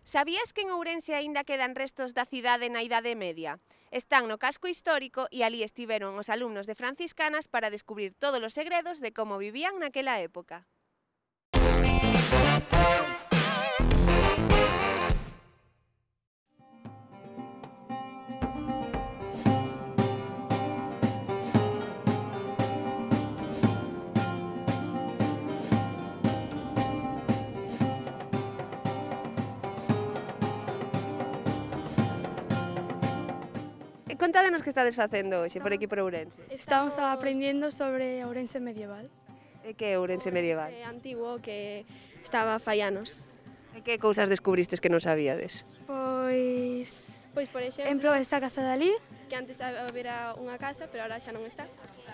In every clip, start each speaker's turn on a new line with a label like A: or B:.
A: Sabías que en Ourense aínda quedan restos da cidade na Idade Media? Están no casco histórico e alí estiveron os alumnos de franciscanas para descubrir todos os segredos de como vivían naquela época. Contádenos que estades facendo hoxe por aquí por Ourense.
B: Estamos aprendendo sobre Ourense medieval.
A: E que é Ourense medieval?
C: Ourense antigo que estaba fai anos.
A: E que cousas descubristes que non sabíades?
B: Pois,
C: Pois, por exemplo,
B: esta casa de ali,
C: que antes habera unha casa, pero ahora xa non está.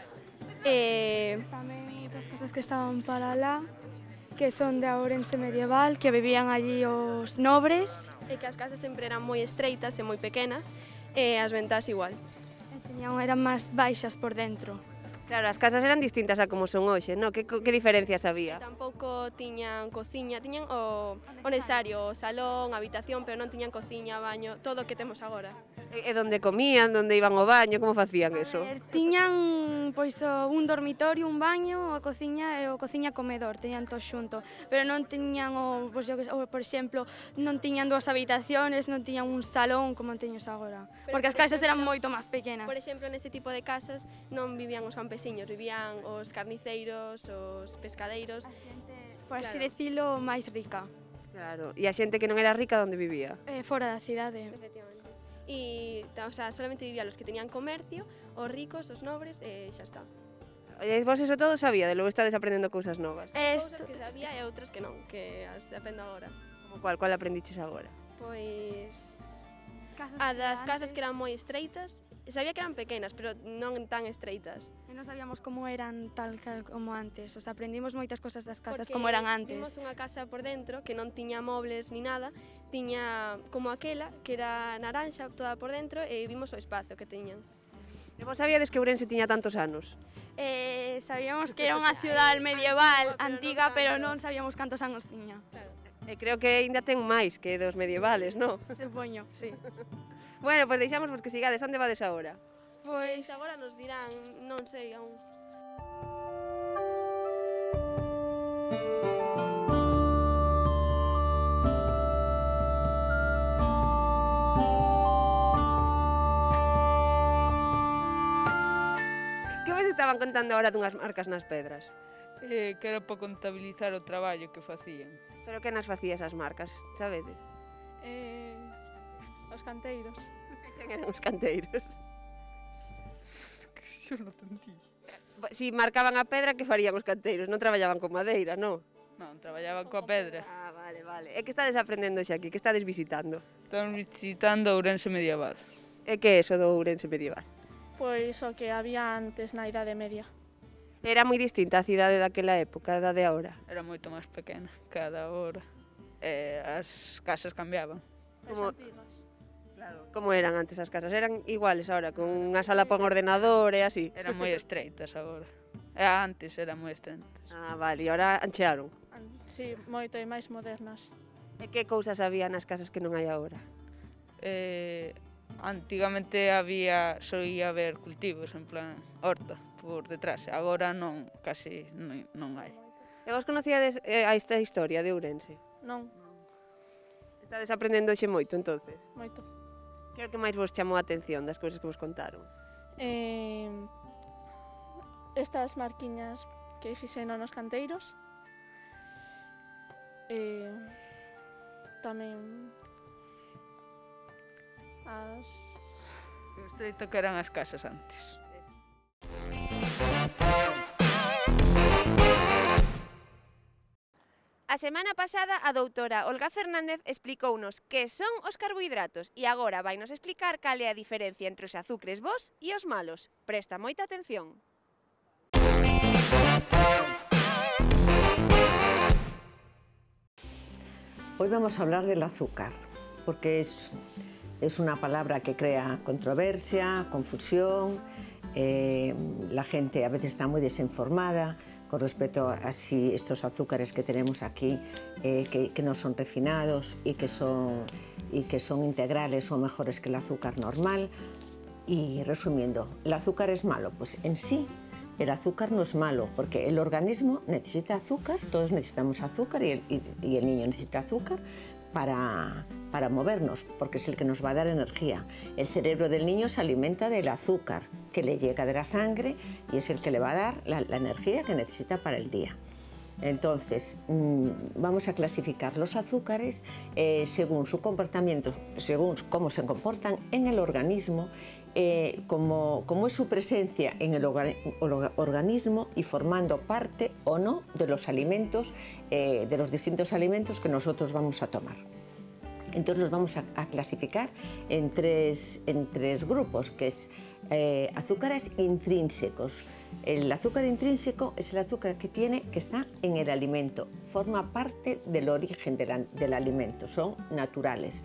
B: tamén outras casas que estaban para lá, que son de Ourense medieval, que vivían allí os nobres.
C: E que as casas sempre eran moi estreitas e moi pequenas, e as ventás igual.
B: Eran máis baixas por dentro.
A: Claro, as casas eran distintas a como son hoxe, non? Que diferencias había?
C: Tampouco tiñan cociña, tiñan o necesario, o salón, a habitación, pero non tiñan cociña, baño, todo o que temos agora.
A: E onde comían, onde iban ao baño, como facían eso?
B: Tiñan pois un dormitorio, un baño, a cociña e o cociña comedor, teñan todo xunto, pero non tiñan por exemplo, non tiñan dúas habitaciones, non tiñan un salón como teños agora, porque as casas eran moito máis pequenas.
C: Por exemplo, nese tipo de casas non vivían os campesiños, vivían os carniceiros, os pescadeiros.
B: Por así
C: Claro.
B: decirlo, máis rica,
A: Claro, e a xente que non era rica, onde vivía?
B: fora da cidade.
C: Efectivamente. E, o sea, solamente vivían os que tenían comercio, os ricos, os nobres, e xa está.
A: E vos eso todo sabía, de logo estades aprendendo cousas novas.
C: Cousas que sabía e outras que non, que as aprendo agora.
A: Como cual aprendiches agora?
C: Pois a das casas que eran moi estreitas, sabía que eran pequenas, pero non tan estreitas.
B: E non sabíamos como eran tal como antes, o sea, aprendimos moitas cosas das casas
C: Porque
B: como eran antes.
C: vimos unha casa por dentro que non tiña mobles ni nada, tiña como aquela que era naranxa toda por dentro e vimos o espazo que tiñan.
A: E vos sabíades que Ourense tiña tantos anos?
B: Sabíamos que era unha cidade medieval,
C: Pero non
B: antiga, pero
C: tanto.
B: non sabíamos cantos anos tiña.
C: Claro.
A: E creo que aínda ten máis que dos medievales, non?
B: Supoño, sí.
A: Bueno, pois deixamos vos que sigades, onde vades agora?
C: Pois agora nos dirán, non sei aún.
A: Que vos estaban contando agora dunhas marcas nas pedras?
D: Que era para contabilizar o traballo que facían.
A: Pero que nas facía esas marcas, sabedes?
C: Os canteiros.
A: Quen eran os canteiros?
D: Xo non entendí.
A: Si marcaban a pedra, que farían os canteiros? Non traballaban con madeira, non?
D: Non, traballaban coa pedra.
A: Ah, vale. E que estades aprendendo xa aquí? Que estades visitando?
D: Estamos visitando Ourense medieval.
A: E que é eso do Ourense medieval?
E: Pois o que había antes na Idade Media.
A: Era moi distinta a cidade daquela época da de agora.
D: Era moito máis pequena cada hora. As casas cambiaban.
A: Como-
E: As antigas.
A: Como eran antes as casas? Eran iguales ahora, con unha sala para un ordenador e así?
D: Eran moi estreitas agora. E antes eran moi estreitas.
A: Ah, vale, e ahora anchearon.
E: Sí, moito e máis modernas.
A: E que cousas había nas casas que non hai agora?
D: Antigamente solía haber cultivos, en plan horta, por detrás. Agora non, casi non hai.
A: E vos conocíades esta historia de Ourense?
E: Non,
A: Estades aprendendo hoxe moito, entonces?
E: moito.
A: Que é o que máis vos chamou a atención das cousas que vos contaron?
E: Estas marquiñas que fixeron nos canteiros. Tamén as...
D: O estreito que eran as casas antes.
A: A semana pasada a doutora Olga Fernández explicounos que son os carbohidratos e agora vainos explicar cal é a diferencia entre os azúcares bos e os malos. Presta moita atención.
F: Hoy vamos a hablar del azúcar, porque es una palabra que crea controversia, confusión, la gente a veces está muy desinformada con respecto a si estos azúcares que tenemos aquí, que no son refinados y que son integrales, son mejores que el azúcar normal. Y resumiendo, ¿el azúcar es malo? Pues en sí, el azúcar no es malo, porque el organismo necesita azúcar, todos necesitamos azúcar y el niño necesita azúcar para movernos, porque es el que nos va a dar energía. El cerebro del niño se alimenta del azúcar que le llega de la sangre y es el que le va a dar la energía que necesita para el día. Entonces, vamos a clasificar los azúcares según su comportamiento, según cómo se comportan en el organismo, cómo es su presencia en el organismo y formando parte o no de los alimentos, de los distintos alimentos que nosotros vamos a tomar. Entonces los vamos a clasificar en tres grupos, que es azúcares intrínsecos. El azúcar intrínseco es el azúcar que está en el alimento, forma parte del origen del alimento, son naturales.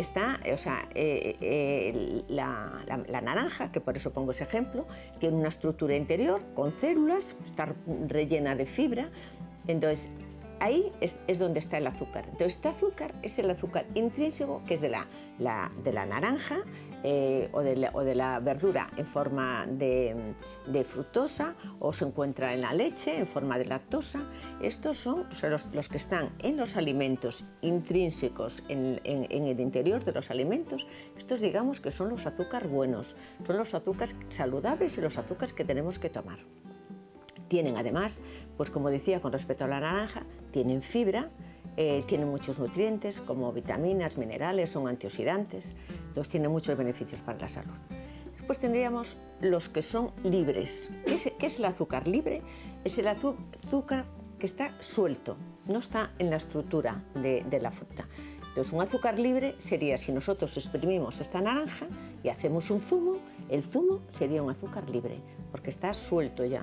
F: La naranja, que por eso pongo ese ejemplo, tiene una estructura interior con células, está rellena de fibra, entonces ahí es donde está el azúcar. Entonces este azúcar es el azúcar intrínseco, que es de la naranja o de la verdura en forma de fructosa, o se encuentra en la leche en forma de lactosa. Estos son los que están en los alimentos intrínsecos, en el interior de los alimentos. Estos, digamos, que son los azúcares buenos, son los azúcares saludables y los azúcares que tenemos que tomar. Tienen además, pues como decía con respecto a la naranja, tienen fibra, tienen muchos nutrientes como vitaminas, minerales, son antioxidantes, entonces tienen muchos beneficios para la salud. Después tendríamos los que son libres. ¿Qué es el azúcar libre? Es el azúcar que está suelto, no está en la estructura de la fruta. Entonces un azúcar libre sería si nosotros exprimimos esta naranja y hacemos un zumo, el zumo sería un azúcar libre, porque está suelto ya,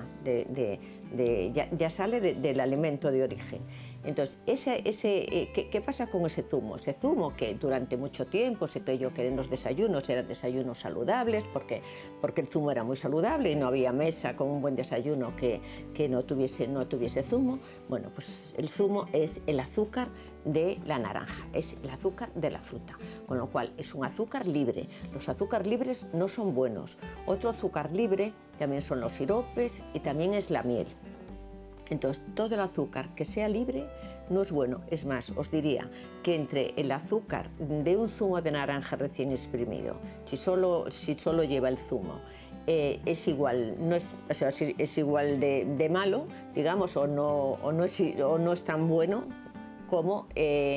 F: ya sale del alimento de origen. Entonces, ¿qué pasa con ese zumo? Ese zumo que durante mucho tiempo se creyó que en los desayunos eran desayunos saludables, porque el zumo era muy saludable y no había mesa con un buen desayuno que no tuviese zumo. Bueno, pues el zumo es el azúcar de la naranja, es el azúcar de la fruta, con lo cual es un azúcar libre. Los azúcares libres no son buenos. Otro azúcar libre también son los siropes y también es la miel. Entonces, todo el azúcar que sea libre no es bueno. Es más, os diría que entre el azúcar de un zumo de naranja recién exprimido, si solo lleva el zumo, es igual, es igual de malo, digamos, o no es tan bueno como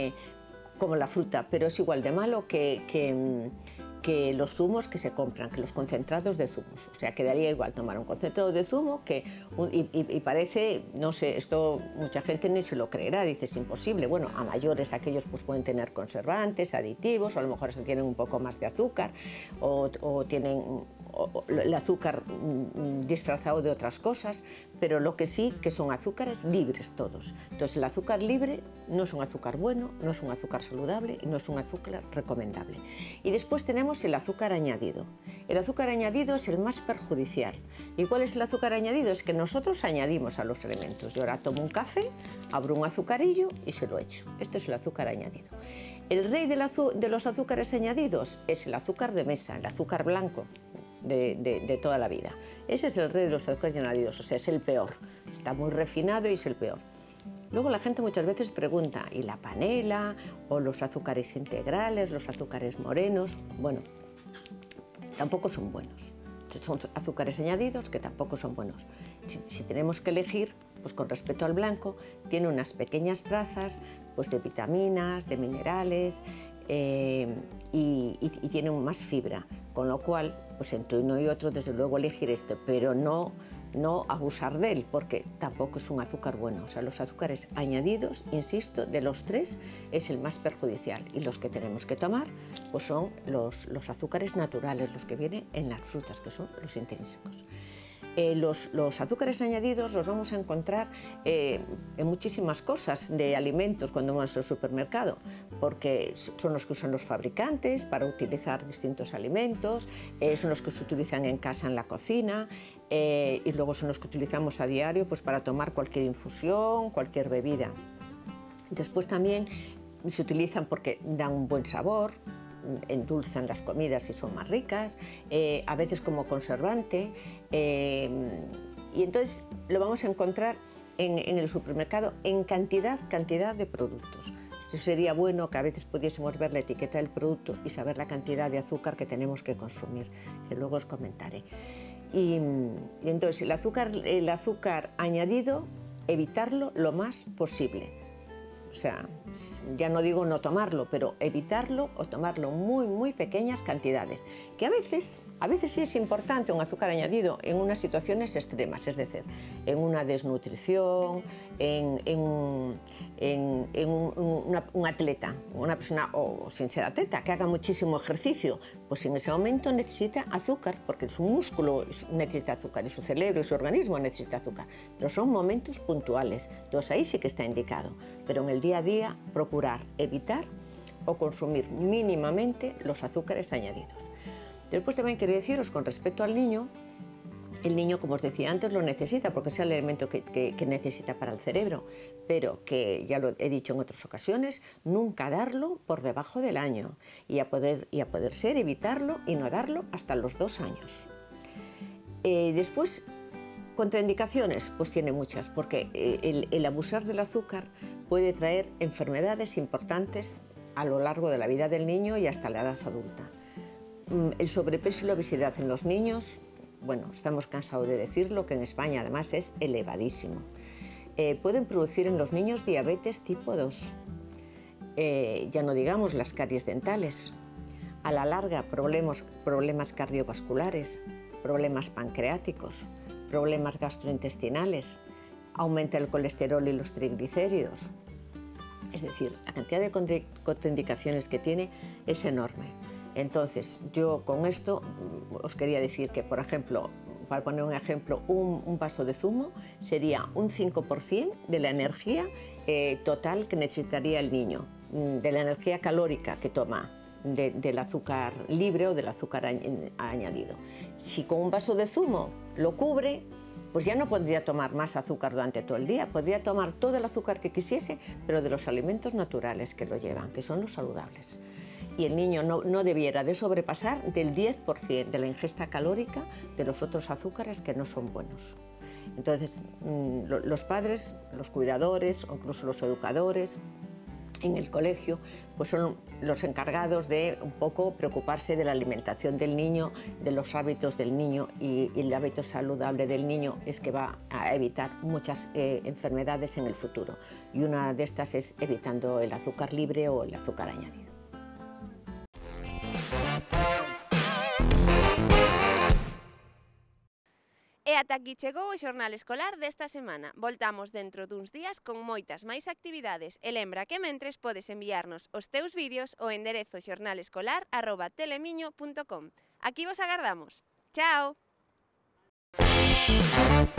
F: la fruta, pero es igual de malo que los zumos que se compran, que los concentrados de zumos. O sea, quedaría igual tomar un concentrado de zumo y parece, no sé, esto mucha gente ni se lo creerá, dice, es imposible. Bueno, a mayores aquellos pues pueden tener conservantes, aditivos, o a lo mejor tienen un poco más de azúcar, o tienen el azúcar disfrazado de otras cosas, pero lo que sí que son azúcares libres todos. Entonces el azúcar libre no es un azúcar bueno, no es un azúcar saludable y no es un azúcar recomendable. Y después tenemos el azúcar añadido. El azúcar añadido es el más perjudicial. ¿Y cuál es el azúcar añadido? Es que nosotros añadimos a los alimentos. Yo ahora tomo un café, abro un azucarillo y se lo echo. Esto es el azúcar añadido. El rey de los azúcares añadidos es el azúcar de mesa, el azúcar blanco de toda la vida. Ese es el rey de los azúcares añadidos, o sea, es el peor. Está muy refinado y es el peor. Luego la gente muchas veces pregunta, ¿y la panela o los azúcares integrales, los azúcares morenos? Bueno, tampoco son buenos. Son azúcares añadidos que tampoco son buenos. Si tenemos que elegir, pues con respecto al blanco, tiene unas pequeñas trazas pues de vitaminas, de minerales y tiene más fibra, con lo cual, pues entre uno y otro, desde luego elegir este, pero no abusar de él, porque tampoco es un azúcar bueno. O sea, los azúcares añadidos, insisto, de los tres es el más perjudicial, y los que tenemos que tomar pues son los azúcares naturales, los que vienen en las frutas, que son los intrínsecos. Los azúcares añadidos los vamos a encontrar en muchísimas cosas de alimentos cuando vamos al supermercado, porque son los que usan los fabricantes para utilizar distintos alimentos, son los que se utilizan en casa en la cocina, y luego son los que utilizamos a diario pues, para tomar cualquier infusión, cualquier bebida. Después también se utilizan porque dan un buen sabor, endulzan las comidas y son más ricas, a veces como conservante, y entonces lo vamos a encontrar en el supermercado en cantidad de productos. Esto sería bueno que a veces pudiésemos ver la etiqueta del producto y saber la cantidad de azúcar que tenemos que consumir, que luego os comentaré. Y entonces el azúcar añadido, evitarlo lo más posible. O sea, ya no digo no tomarlo, pero evitarlo o tomarlo muy pequeñas cantidades. Que a veces sí es importante un azúcar añadido en unas situaciones extremas, es decir, en una desnutrición, en un atleta, una persona, o sin ser atleta, que haga muchísimo ejercicio, pues en ese momento necesita azúcar, porque su músculo necesita azúcar y su cerebro y su organismo necesita azúcar. Pero son momentos puntuales, entonces ahí sí que está indicado. Pero en el día a día, procurar evitar o consumir mínimamente los azúcares añadidos. Después también quería deciros con respecto al niño, el niño, como os decía antes, lo necesita porque es el alimento que necesita para el cerebro, pero que, ya lo he dicho en otras ocasiones, nunca darlo por debajo del año y a poder ser evitarlo y no darlo hasta los 2 años. Después, contraindicaciones, pues tiene muchas, porque el abusar del azúcar puede traer enfermedades importantes a lo largo de la vida del niño y hasta la edad adulta. El sobrepeso y la obesidad en los niños, bueno, estamos cansados de decirlo, que en España además es elevadísimo. Pueden producir en los niños diabetes tipo 2, ya no digamos las caries dentales, a la larga problemas cardiovasculares, problemas pancreáticos, problemas gastrointestinales, aumenta el colesterol y los triglicéridos. Es decir, la cantidad de contraindicaciones que tiene es enorme. Entonces, yo con esto os quería decir que, por ejemplo, para poner un ejemplo, un vaso de zumo sería un 5% de la energía total que necesitaría el niño, de la energía calórica que toma del azúcar libre o del azúcar añadido. Si con un vaso de zumo lo cubre, pues ya no podría tomar más azúcar durante todo el día, podría tomar todo el azúcar que quisiese, pero de los alimentos naturales que lo llevan, que son los saludables. Y el niño no debiera de sobrepasar del 10% de la ingesta calórica de los otros azúcares que no son buenos. Entonces, los padres, los cuidadores o incluso los educadores en el colegio, pues son los encargados de un poco preocuparse de la alimentación del niño, de los hábitos del niño, y el hábito saludable del niño es que va a evitar muchas enfermedades en el futuro. Y una de estas es evitando el azúcar libre o el azúcar añadido.
A: E ata aquí chegou o xornal escolar desta semana. Voltamos dentro duns días con moitas máis actividades e lembra que mentres podes enviarnos os teus vídeos ao enderezo xornalescolar@telemiño.com. Aquí vos agardamos. Chao!